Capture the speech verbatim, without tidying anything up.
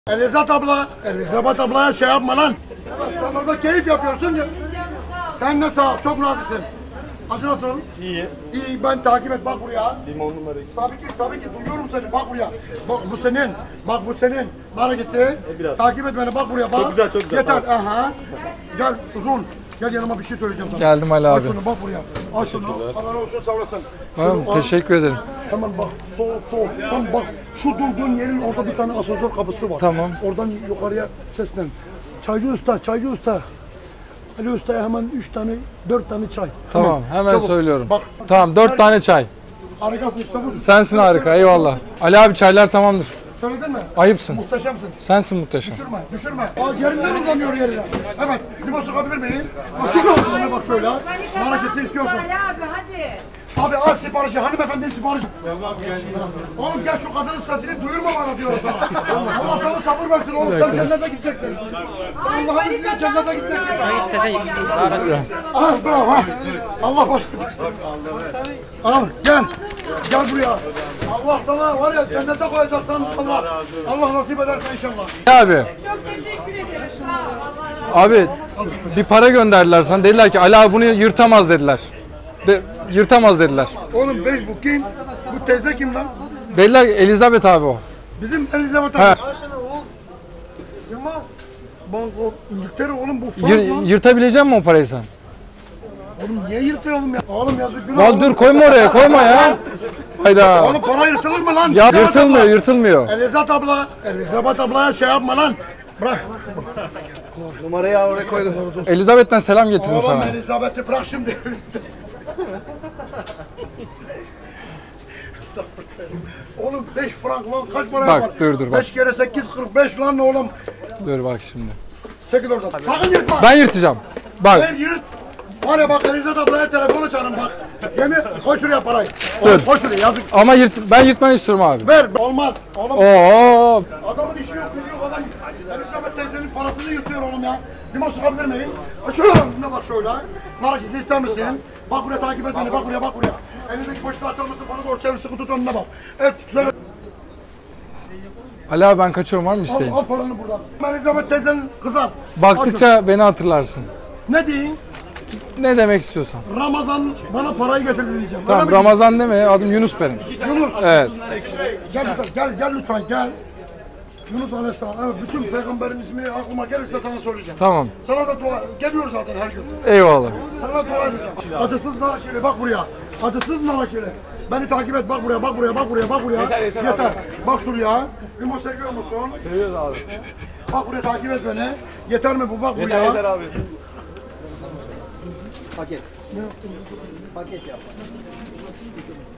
Elizabeth abla, Elizabeth ablaya şey yapma lan. Sen orada keyif yapıyorsun ya. Sen de sağ ol, çok naziksin. Acı nasıl? İyi. İyi, ben takip et, bak buraya. Limon numara iki. Tabii ki, tabii ki duyuyorum seni, bak buraya. Bak bu senin, bak bu senin. Hareketi. biraz. Takip et beni, bak buraya, bak. Çok güzel, çok güzel, Yeter, tamam. aha. Gel uzun. Gel yanıma bir şey söyleyeceğim sana. Geldim Ali Al abi. şunu, bak buraya. Al şunu, Allah olsun sağ olasın. Tamam, Şunu al. teşekkür ederim. Hemen bak, sol, sol. Tam bak, şu durduğun yerin orada bir tane asansör kapısı var. Tamam. Oradan yukarıya seslen. Çaycı usta, çaycı usta. Ali ustaya hemen üç tane, dört tane çay. Tamam, hemen çabuk. söylüyorum. Bak, Tamam, dört tane çay. harikasın işte bu. Sensin harika, eyvallah. Ali abi çaylar tamamdır. Söyledin mi? Ayıpsın. Muhteşemsin. Sensin muhteşem. Düşürme, düşürme. Aa, yerinden uzanıyor yerine. Evet, limon sıkabilir miyim? Bak, kim oldu? Bak şöyle. Hareketi istiyorsun. Ali abi hadi. Abi al siparişi, hanımefendi siparişi. Oğlum gel şu kadının sesini duyurma bana diyor sana. Allah sana sabır versin oğlum, sen cennete gideceksin. Allah'ın izniyle cennete gideceksin. Al bravo ha. Allah başlasın. Al gel. Gel buraya. Allah sana var ya cennete koyacaksan Allah. Allah nasip ederse inşallah. Abi, Çok teşekkür ederim. Sağ ol. abi bir para gönderdiler sana. Dediler ki Ali abi bunu yırtamaz dediler. De, yırtamaz dediler. Oğlum beş bu kim? Bu teyze kim lan? Dediler ki Elizabeth abi o. Bizim Elizabeth He. abi. Yılmaz. Banko İngiltere oğlum bu Frank Yır, lan. yırtabilecek misin o parayı sen? Oğlum niye yırtıyorsun ya? Oğlum yazık günah. Lan oğlum. dur koyma oraya, koyma ya. Hayda. Oğlum para yırtılır mı lan? Ya Elizabeth yırtılmıyor, abla. yırtılmıyor. Elizabeth abla, Elizabeth ablaya şey yapma lan. Bırak. Numarayı oraya koydum. Elizabeth'ten selam getirdim Oğlum sana. Elizabeth'i bırak şimdi. Oğlum beş frank lan kaç para Bak, yapar? dur, dur, bak. beş kere sekiz kırk beş lan oğlum. Dur bak şimdi. Çekil oradan. Sakın yırtma. Ben yırtacağım. Bak. Ben yırt. Var ya bak Elizabeth ablaya telefon açarım bak. Yemin koy şuraya parayı. Dur. Oğlum, koy şuraya yazık. Ama yırt, ben yırtmayı istiyorum abi. Ver. Olmaz. Oğlum. Oo. Adamın işi yok, gücü yok adam. Elizabeth teyzenin parasını yırtıyor oğlum ya. Limon sıkabilir miyim? Şöyle önüne bak şöyle. Narakisi ister misin? Bak buraya takip et beni, bak buraya, bak buraya. Elindeki poşeti açar mısın? Bana doğru çevir, sıkı tut önüne bak. Evet, söyle. Ali abi ben kaçıyorum, var mı Al, isteğin? al paranı buradan. Elizabeth teyzenin kızar. Baktıkça beni hatırlarsın. Ne diyeyim? Ne demek istiyorsan. Ramazan bana parayı getirdi diyeceğim. Tamam, Öyle mi? Ramazan deme, adım Yunus benim. Yunus. Evet. Gel lütfen, gel, gel lütfen, gel. Yunus Aleyhisselam. Evet, bütün peygamberin ismi aklıma gelirse sana söyleyeceğim. Tamam. Sana da dua, geliyoruz zaten her gün. Eyvallah. Sana dua edeceğim. Acısız narakeli bak buraya. Acısız narakeli. Beni takip et bak buraya bak buraya bak buraya bak buraya. Yeter yeter. yeter. Bak şuraya. Limon seviyor musun? Seviyoruz abi. Bak buraya takip et beni. Yeter mi bu bak buraya. Yeter yeter abi. Paket. Paket yap.